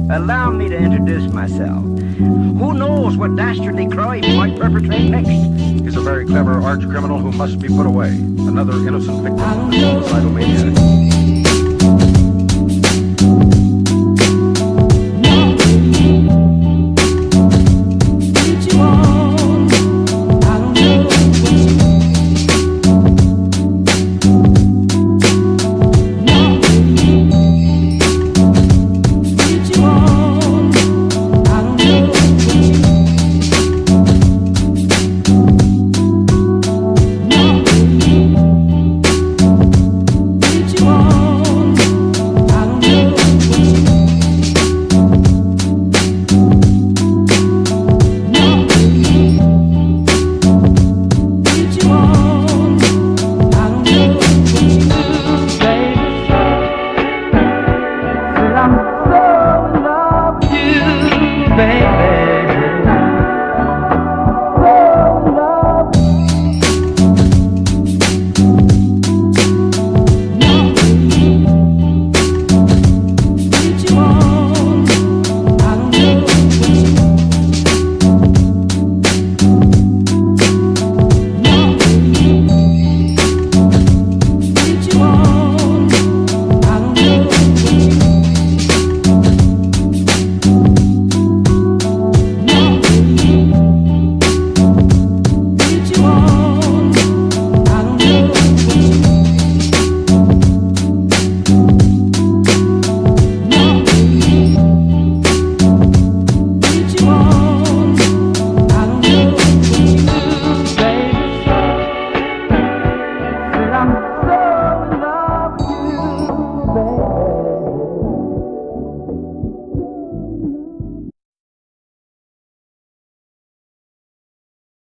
Allow me to introduce myself. Who knows what dastardly crime he might perpetrate next? He's a very clever arch criminal who must be put away. Another innocent victim of the suicidal maniac.